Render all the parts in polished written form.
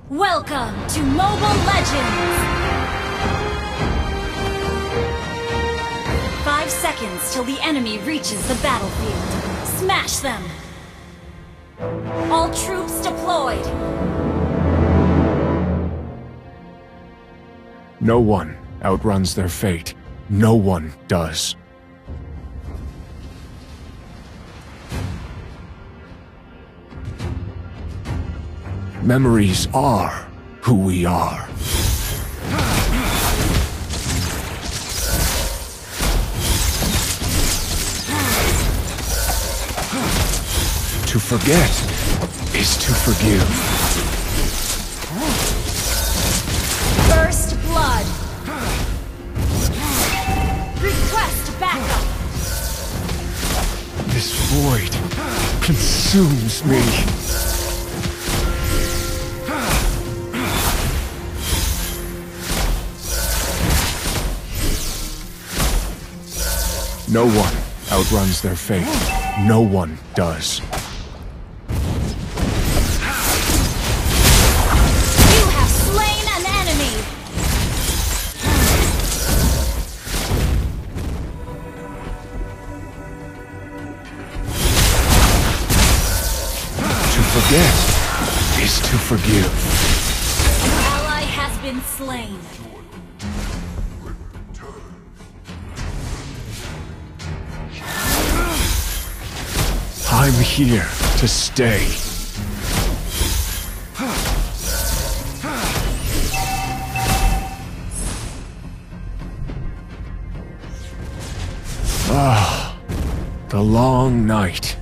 Welcome to Mobile Legends! 5 seconds till the enemy reaches the battlefield. Smash them! All troops deployed! No one outruns their fate. No one does. Memories are who we are. To forget is to forgive. First blood! Request backup! This void consumes me. No one outruns their fate. No one does. You have slain an enemy! To forget is to forgive. An ally has been slain. I'm here to stay. Ah, the long night.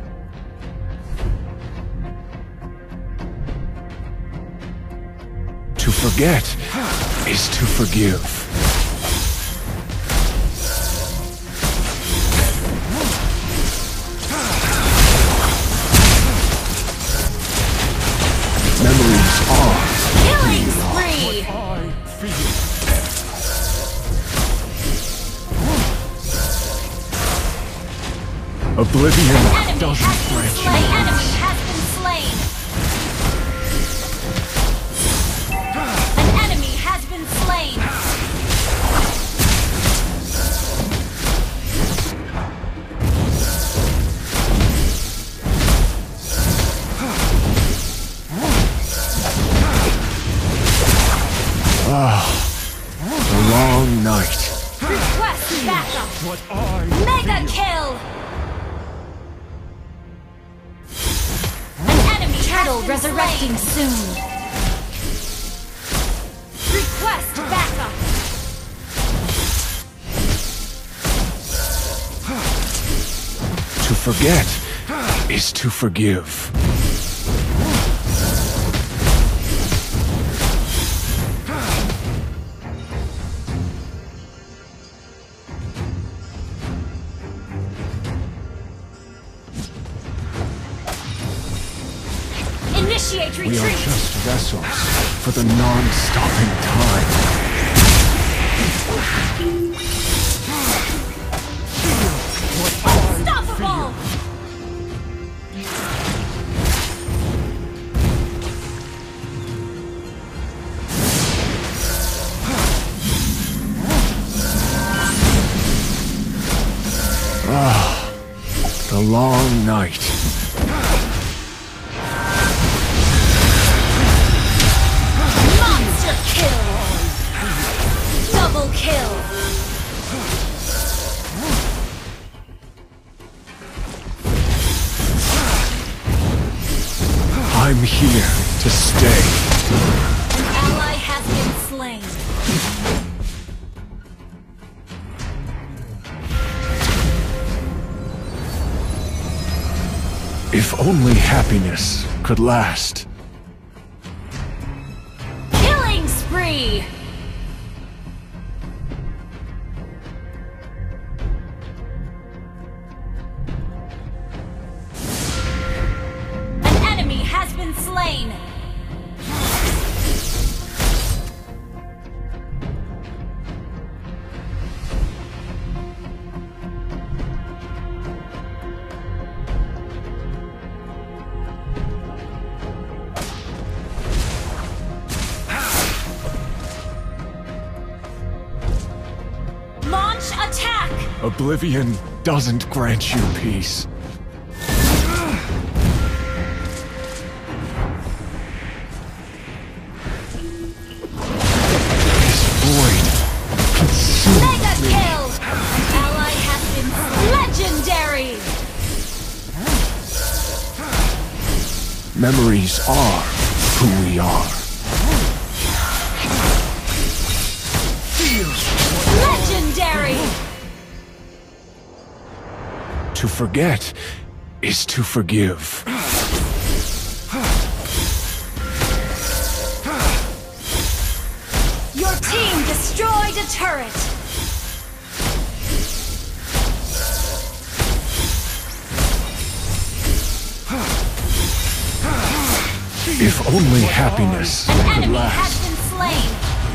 To forget is to forgive. Memories are Killing spree! oblivion Enemy doesn't has been grant slain! you Enemy peace. has been slain! An enemy has been slain! The long night. Request backup! Mega kill! An enemy turtle resurrecting soon. Request backup! To forget is to forgive. Initiate We are retreat! just vessels for the non-stopping time. Unstoppable! The long night. Monster kill! Double kill! I'm here to stay. An ally has been slain. If only happiness could last. Killing spree! An enemy has been slain! Launch attack! Oblivion doesn't grant you peace. This void consumes Mega me. kill! An ally has been legendary! Memories are who we are. Legendary! To forget is to forgive. Your team destroyed a turret! If only happiness An could enemy has last. been slain!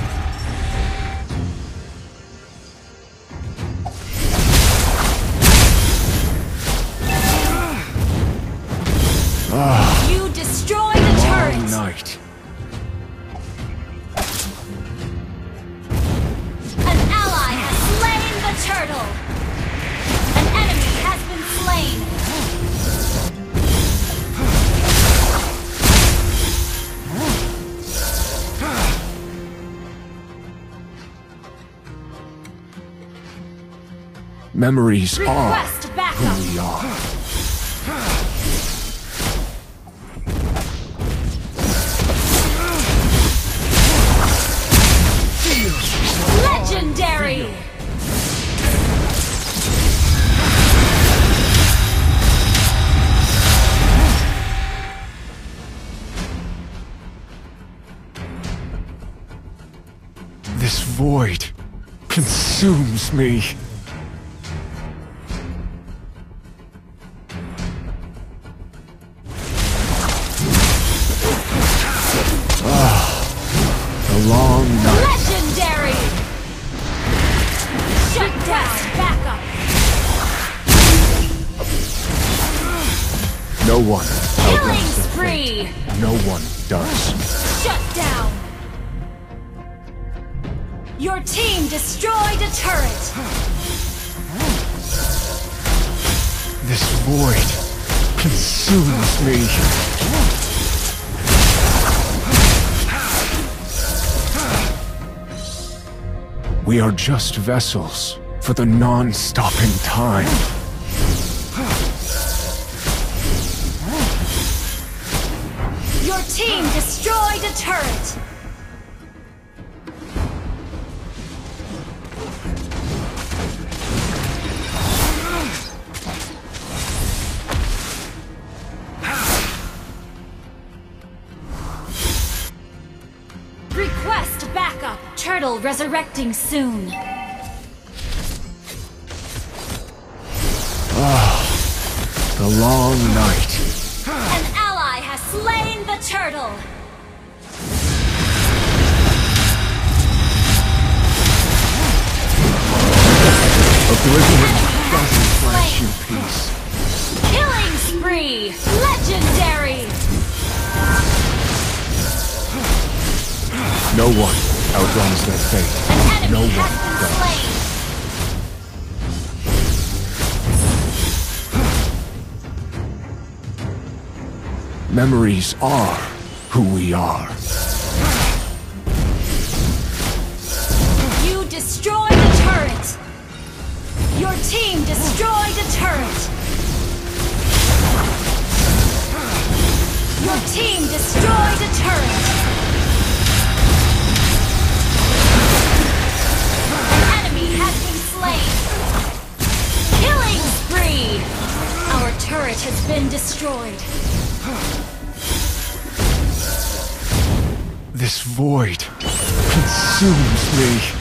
You destroyed a Long turret! night. An ally has slain the turtle! An enemy has been slain! Memories are Request backup! who we are. Legendary! This void consumes me. The long night. Legendary! Shut down! Backup! No one Killing outruns their spree! fate. No one does. Shut down! Your team destroyed a turret! This void consumes me. We are just vessels for the non-stopping time. Your team destroyed a turret! Request backup! Turtle resurrecting soon! The long night. An ally has slain the turtle! Oblivion doesn't grant you peace. Killing spree! Legendary! No one outruns their fate. An enemy No has one been does. slain! Memories are who we are. You destroyed a turret! Your team destroyed a turret! Your team destroyed a turret! An enemy has been slain! Killing spree! Our turret has been destroyed. This void consumes me.